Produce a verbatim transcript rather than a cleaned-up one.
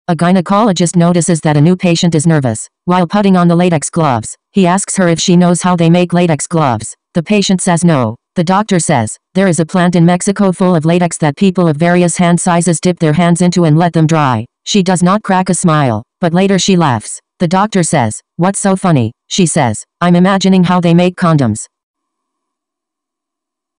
A gynecologist notices that a new patient is nervous. While putting on the latex gloves, he asks her if she knows how they make latex gloves. The patient says no. The doctor says, there is a plant in Mexico full of latex that people of various hand sizes dip their hands into and let them dry. She does not crack a smile, but later she laughs. The doctor says, what's so funny? She says, I'm imagining how they make condoms.